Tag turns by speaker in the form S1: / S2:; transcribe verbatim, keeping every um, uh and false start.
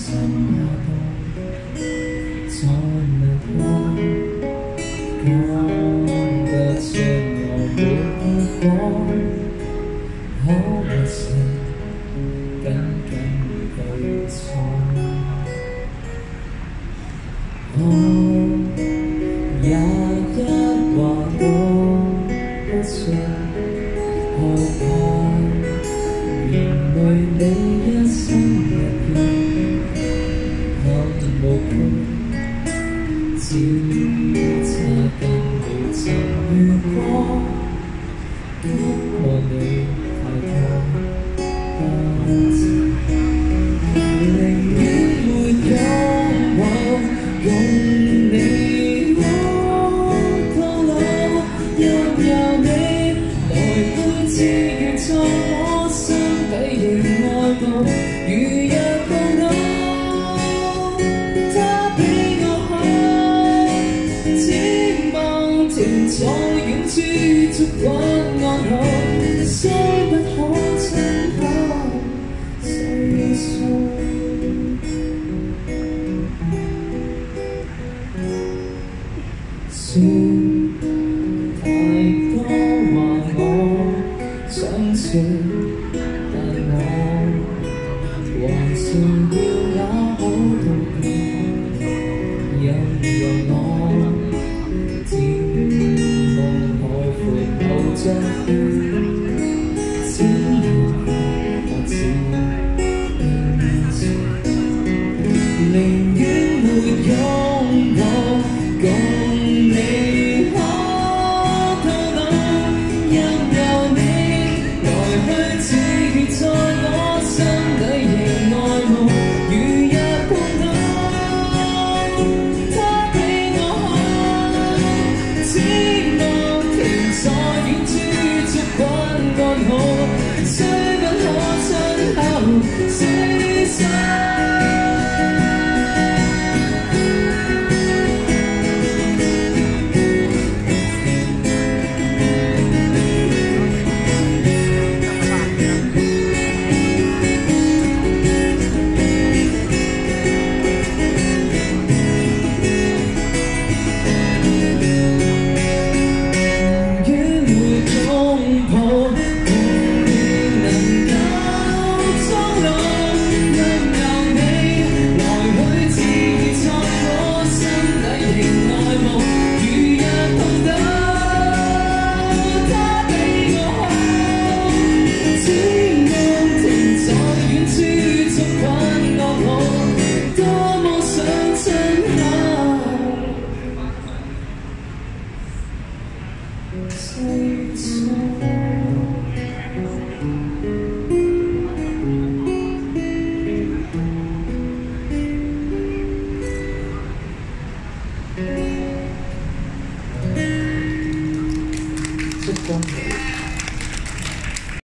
S1: 心那度，再沒過，講得出我沒結果，可不是僅僅對錯。我也一話都不說，何怕連累你一生入邊看無窮，只差跟你曾遇過，不過你太過不值，寧願沒擁有共你窩到老，任由你來配置原在我心底仍愛到如若共老，他比我好，只望停在遠處燭光安好，雖不可親口細數。So